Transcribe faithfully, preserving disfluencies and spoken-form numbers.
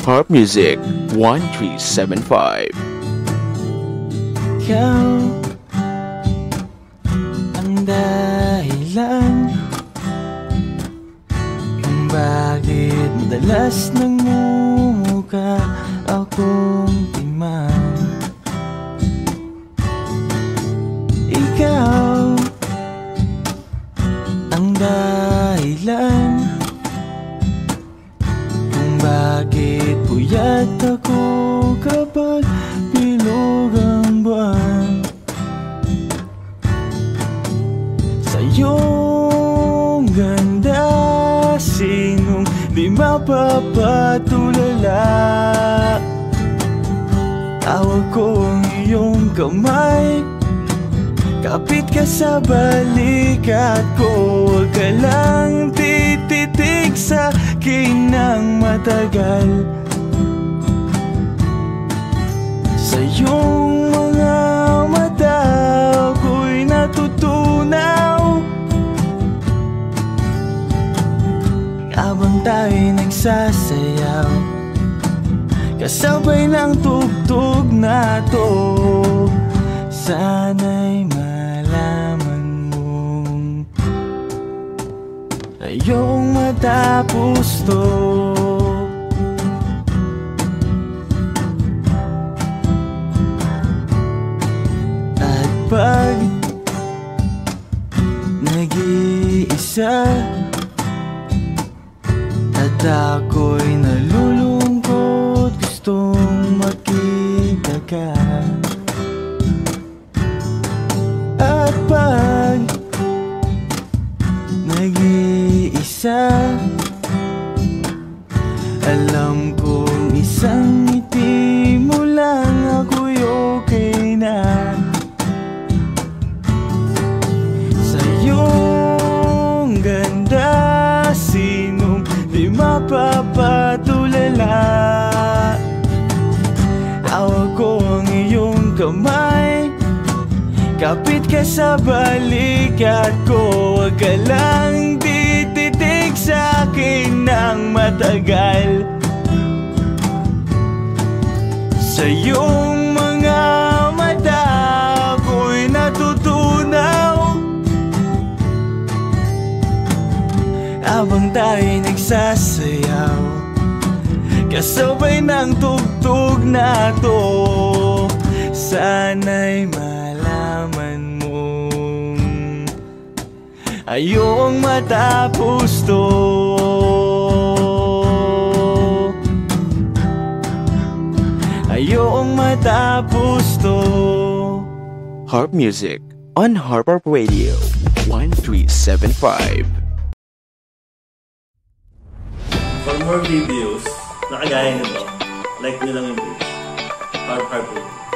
Harp Music one three seven five. Ikaw ang dahilan kung bakit madalas nagmumuka akong timang. Ikaw ang dahilan kung bakit puyat ako kapag bilog ang buwan. Sa iyong ganda, sinong di mapapatulala? Tawag ko ang iyong kamay, kapit ka sa balikat ko. Huwag ka lang tititig sa akin ng matagal. Sa iyong mga mata ako'y natutunaw, habang tayo'y nagsasayaw kasabay ng tugtog na to. Sana'y malaman mong ayokong matapos to. At pag nag-iisa at ako'y nalulungkot, gustong makita ka. At pag nag-iisa, alam kong isang ngiti mo lang ako'y okay na. Sa iyong ganda, sinong di mapapatulala? Hawak ko ang iyong kamay, kapit ka sa balikat ko. Huwag ka lang tititig sa akin ng matagal. Sa iyong mga mata ako'y natutunaw, habang tayo'y nagsasayaw kasabay ng tugtog na to. Sana'y malaman mong ayokong matapos to. Ayokong matapos to. Harp Music on Harp Radio one three seven five. For more videos na kagaya nito, like nyo lang yung page. Harp Harp Radio.